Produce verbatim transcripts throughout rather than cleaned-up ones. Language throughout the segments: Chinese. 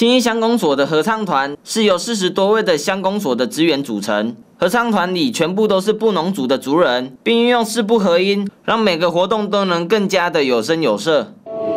信义乡公所的合唱团是由四十多位的乡公所的职员组成，合唱团里全部都是布农族的族人，并运用四部合音，让每个活动都能更加的有声有色。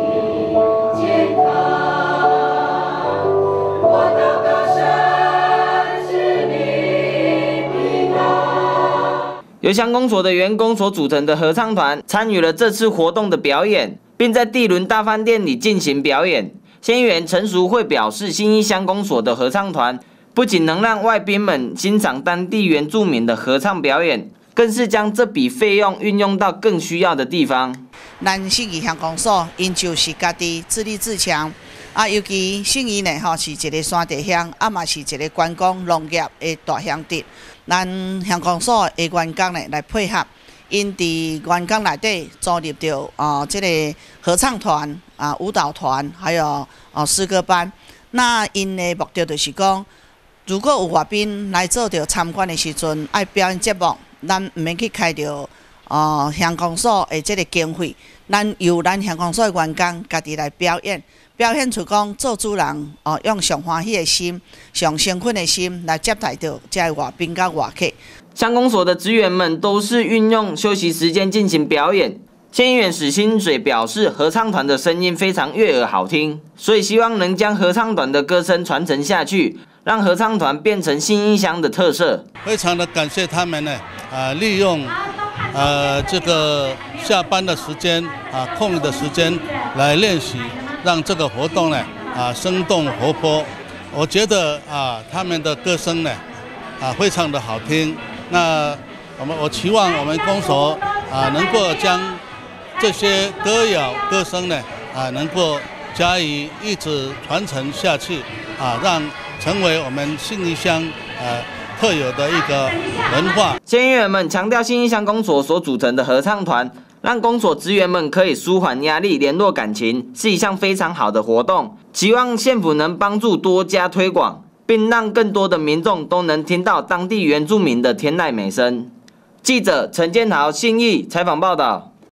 由乡公所的员工所组成的合唱团参与了这次活动的表演，并在地伦大饭店里进行表演。县议员陈淑慧表示，信义乡公所的合唱团不仅能让外宾们欣赏当地原住民的合唱表演，更是将这笔费用运用到更需要的地方。 咱信义乡公所因就是家己自立自强。 啊，尤其信义呢，吼是一个山地乡，啊嘛是一个观光农业的大乡镇。咱乡公所的员工呢来配合，因伫员工内底组立着啊，这个合唱团啊、舞蹈团，还有哦诗歌班。那因的目的就是讲，如果有外宾来做着参观的时阵，爱表演节目，咱毋免去开着哦乡公所的这个经费，咱由咱乡公所的员工家己来表演。 表现出讲做主人哦，用上欢喜的心、上兴奋的心来接待到这外宾甲外客。 乡公所的职员们都是运用休息时间进行表演。县议员史新水表示，合唱团的声音非常悦耳好听，所以希望能将合唱团的歌声传承下去，让合唱团变成信义乡的特色。 非常的感谢他们呢，啊、呃，利用呃这个下班的时间啊、空余的时间来练习。 让这个活动呢啊生动活泼，我觉得啊他们的歌声呢啊非常的好听。那我们我期望我们公所啊能够将这些歌谣歌声呢啊能够加以一直传承下去啊，让成为我们信义乡呃特有的一个文化。 县议员们强调，信义乡公所所组成的合唱团。 让公所职员们可以舒缓压力、联络感情，是一项非常好的活动。期望县府能帮助多加推广，并让更多的民众都能听到当地原住民的天籁美声。记者陈建豪信义采访报道。